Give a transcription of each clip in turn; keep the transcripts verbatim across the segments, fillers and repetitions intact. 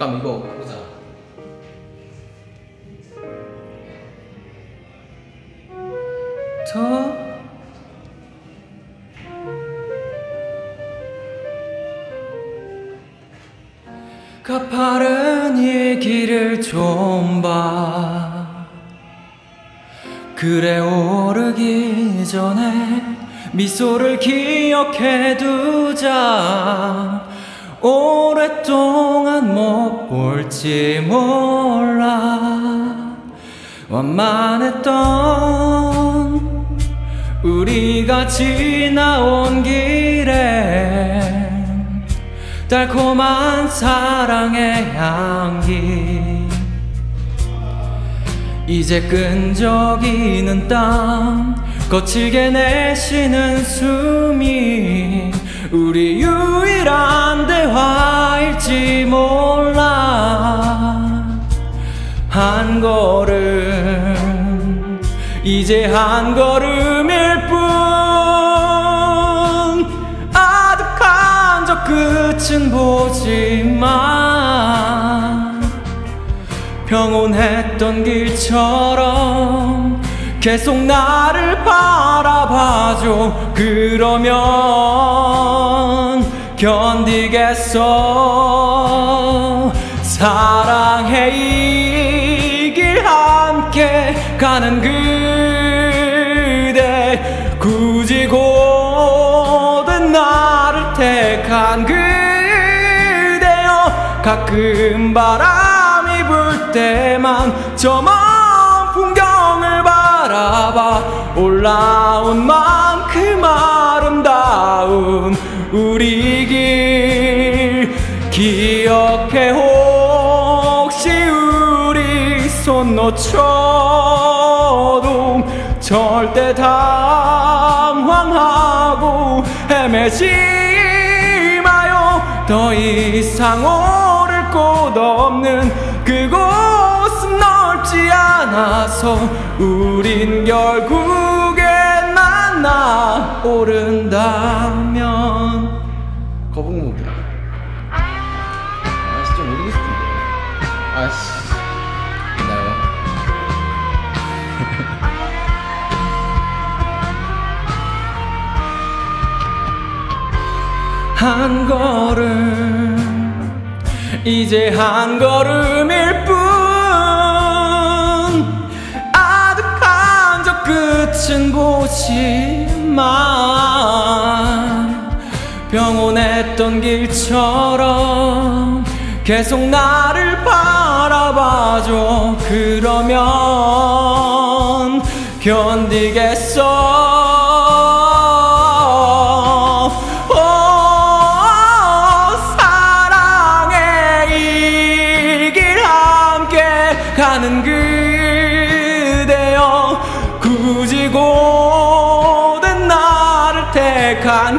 잠깐만 이거 보자. 더 가파른 이 길을 좀 봐. 그래 오르기 전에 미소를 기억해 두자. 오랫동안 못 볼지 몰라. 완만했던 우리가 지나온 길에 달콤한 사랑의 향기. 이제 끈적이는 땀 거칠게 내쉬는 숨이 우리 유일한 대화일지 몰라. 한 걸음 이제 한 걸음일 뿐. 아득한 저 끝은 보지만 평온했던 길처럼 계속 나를 바라봐줘. 그러면 견디겠어. 사랑해 이 길 함께 가는 그대. 굳이 고된 나를 택한 그대여. 가끔 바람이 불 때만 저 먼 풍경을 바라봐. 올라온 만큼 아름다운 우리 길 기억해. 혹시 우리 손 놓쳐도 절대 당황하고 헤매지 마요. 더 이상 오를 곳 없는 그곳은 넓지 않아서 우린 결국에 만나 오른다면. 거북목이야. 아씨 좀 모르겠을 텐데. 아씨 있나요? 한 걸음 이제 한 걸음일 뿐. 아득한 저 끝은 보지만 평온했던 길처럼 계속 나를 바라봐줘. 그러면 견디겠어. 가는 그대여. 굳이 고된 나를 택한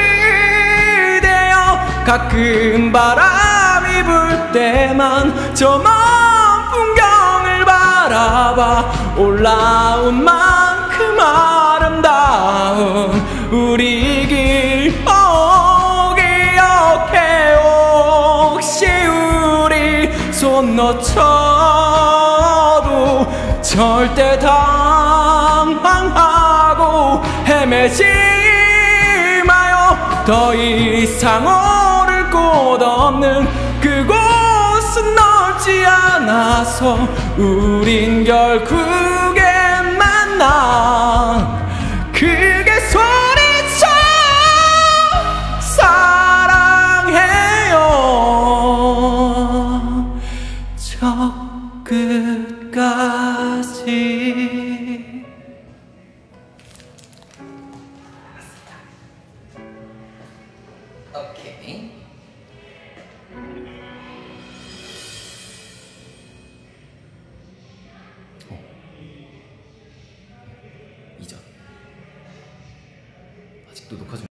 그대여. 가끔 바람이 불 때만 저 먼 풍경을 바라봐. 올라온 만큼 아름다운 우리 길 어, 기억해. 혹시 우리 손 놓쳐도 절대 당황하고 헤매지 마요. 더 이상 오를 곳 없는 그곳은 넓지 않아서 우린 결국에